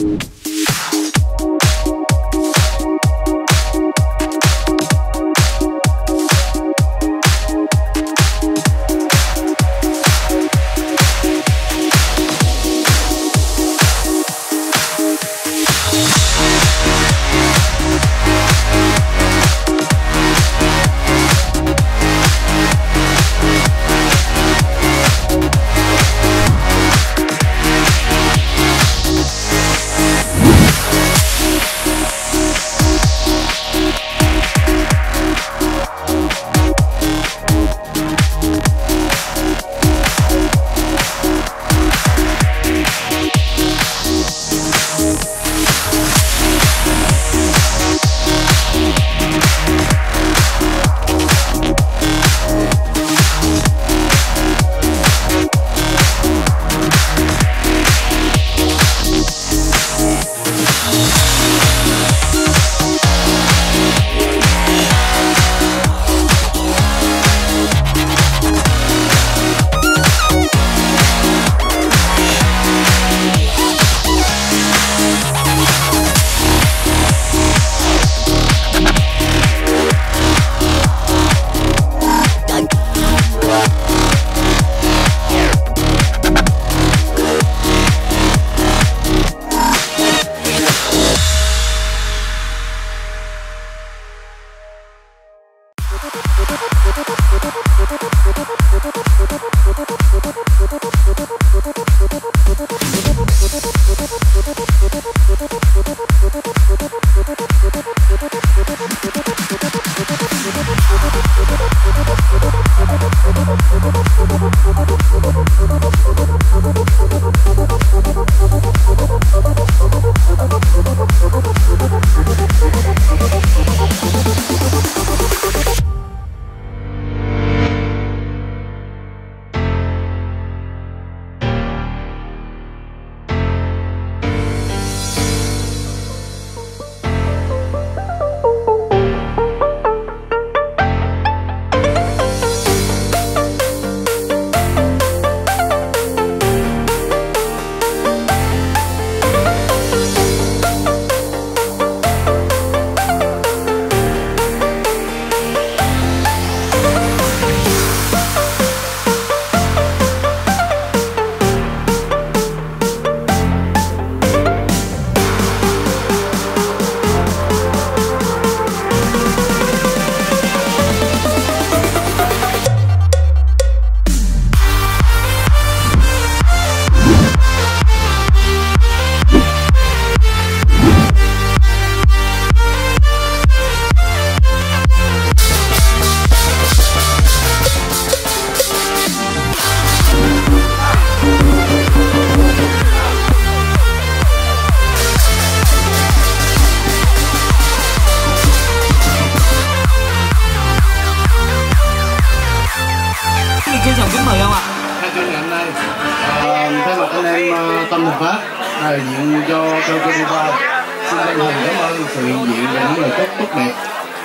Tâm Hùng Phát đại diện cho Tokyo Dubai xin chân thành cảm ơn sự hiện diện và những lời chúc tốt đẹp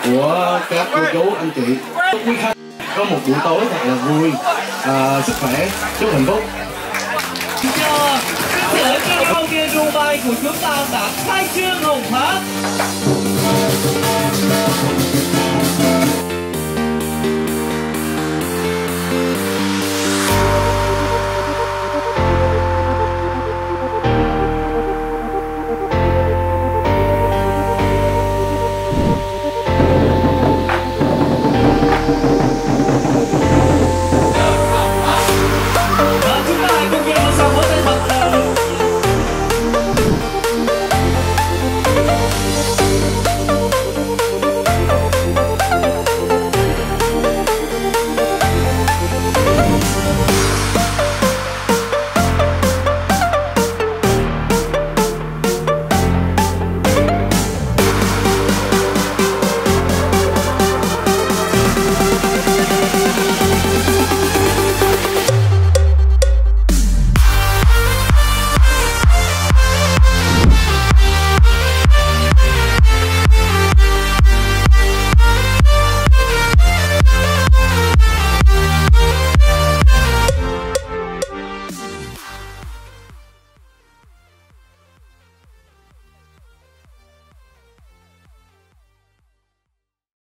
của các cô chú anh chị. Chúc quý khách có một buổi tối thật là vui, sức khỏe, chúc hạnh phúc. Tokyo Dubai của chúng ta đã khai trương Hùng Phát.